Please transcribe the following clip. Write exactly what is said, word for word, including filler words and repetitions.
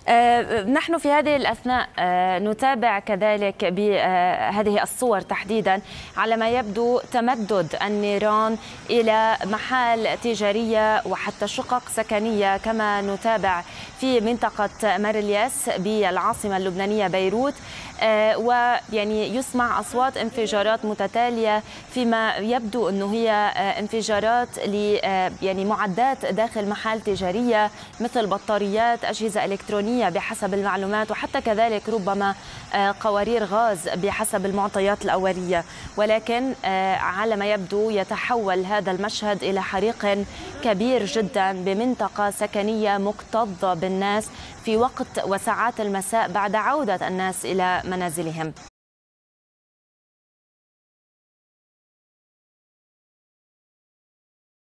آه، نحن في هذه الأثناء آه، نتابع كذلك بهذه الصور تحديدا على ما يبدو تمدد النيران إلى محال تجارية وحتى شقق سكنية، كما نتابع في منطقة مارلياس بالعاصمة اللبنانية بيروت. آه، ويعني يسمع أصوات انفجارات متتالية، فيما يبدو أنه هي آه، انفجارات ل آه، يعني معدات داخل محال تجارية مثل بطاريات، أجهزة إلكترونية بحسب المعلومات، وحتى كذلك ربما آه، قوارير غاز بحسب المعطيات الأولية. ولكن آه، على ما يبدو يتحول هذا المشهد إلى حريق كبير جدا بمنطقة سكنية مكتظة بالناس في وقت وساعات المساء بعد عودة الناس إلى منازلهم.